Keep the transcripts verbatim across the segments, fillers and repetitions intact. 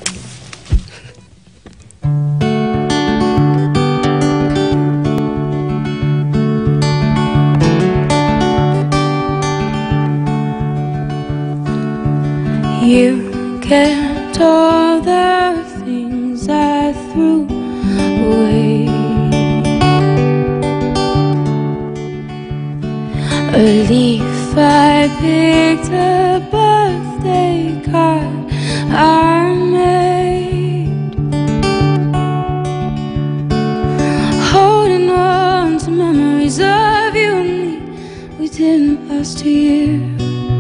You kept all the things I threw away. A leaf I picked, a birthday card I made, holding on to memories of you and me. We didn't last a year.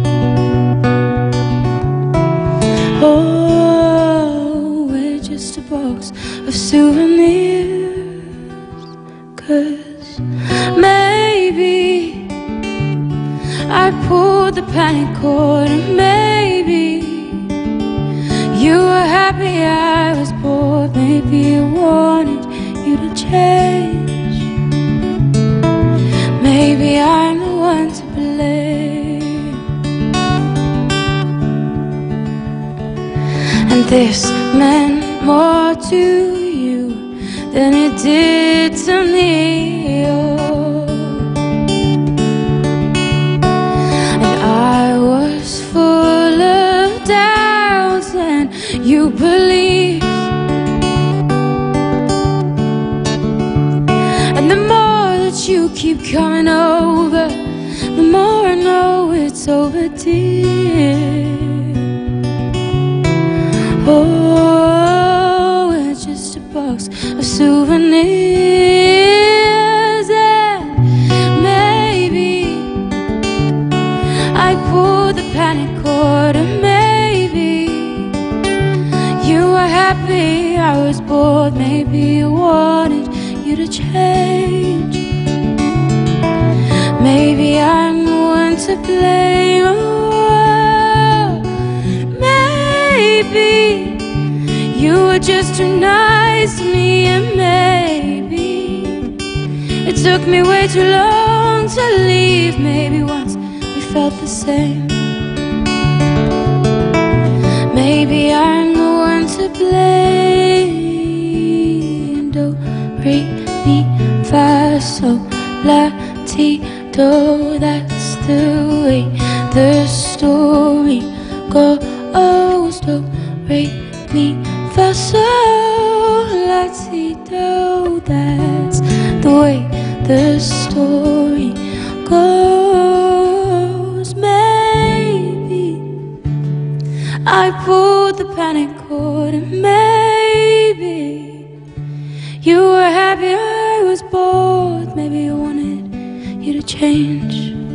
Oh, we're just a box of souvenirs. 'Cause maybe I pulled the panic cord, and maybe you were happy I was bored. Maybe I wanted you to change. Maybe I'm the one to blame. And this meant more to you than it did to me. Oh. And I was full of doubts and you believed. And the more that you keep coming over, the more I know it's over, dear. Oh, it's just a box of souvenirs. And maybe I pulled the panic cord, and maybe you were happy I was bored. Maybe I wanted you to change. Maybe I'm the one to blame. Oh, maybe you were just too nice to me, and maybe it took me way too long to leave. Maybe once we felt the same. Maybe I'm the one to blame. Do, re, mi, fa, sol, la, ti, do. That's the way the story goes. Do, re, mi, fa, sol, la, ti, do. That's the way the story goes. Maybe I pulled the panic cord, and maybe you were happy I was bored. Maybe I wanted you to change.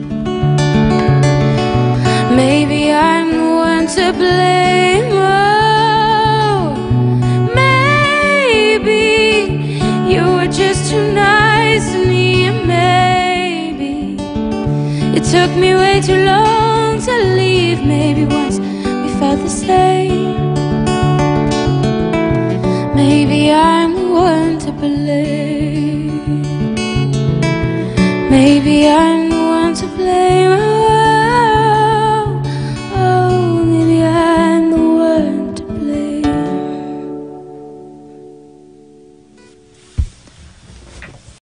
Maybe I'm the one to blame. Oh, maybe you were just too nice to me, and maybe it took me way too long to leave. Maybe once we felt the same. Maybe I'm the one to blame. Maybe I'm